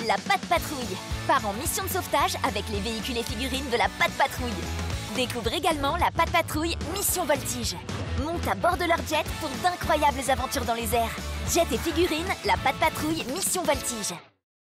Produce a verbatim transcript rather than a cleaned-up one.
La Patte Patrouille. Part en mission de sauvetage avec les véhicules et figurines de la Patte Patrouille. Découvre également la Patte Patrouille Mission Voltige. Monte à bord de leur jet pour d'incroyables aventures dans les airs. Jet et figurines, la Patte Patrouille Mission Voltige.